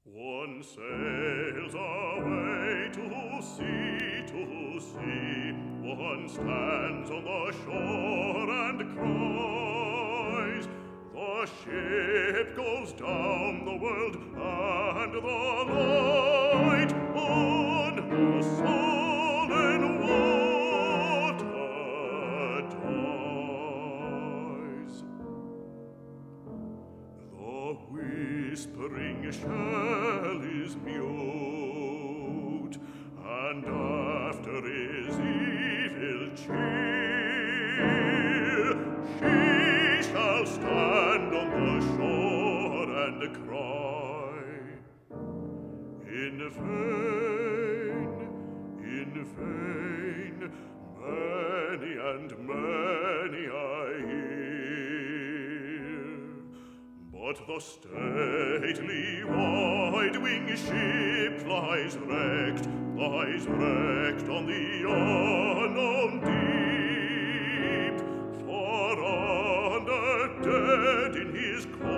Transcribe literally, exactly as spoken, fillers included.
One sails away to sea, to sea. One stands on the shore and cries, the ship goes down the world, and the light on the sullen water dies. The whispering shell is mute, and after his evil cheer, she shall stand on the shore and cry, in vain, in vain, many and many I hear. But the stately wide-winged ship lies wrecked, lies wrecked on the unknown deep, for under dead in his cause